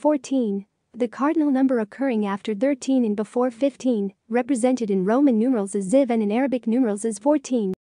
14. The cardinal number occurring after 13 and before 15, represented in Roman numerals as Ziv and in Arabic numerals as 14.